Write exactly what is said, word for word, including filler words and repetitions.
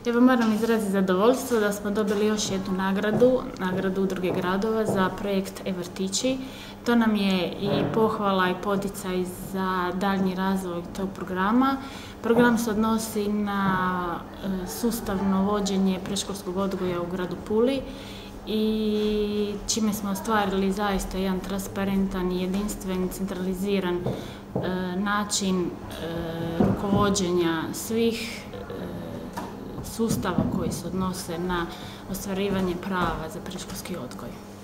Evo moram izraziti zadovoljstvo da smo dobili još jednu nagradu, nagradu Udruge gradova za projekt e-vrtići. To nam je i pohvala i poticaj za daljnji razvoj tog programa. Program se odnosi na sustavno vođenje predškolskog odgoja u gradu Puli i čime smo ostvarili zaista jedan transparentan, jedinstven, centraliziran način rukovođenja svih sustava koji se odnose na ostvarivanje prava za predškolski odgoj.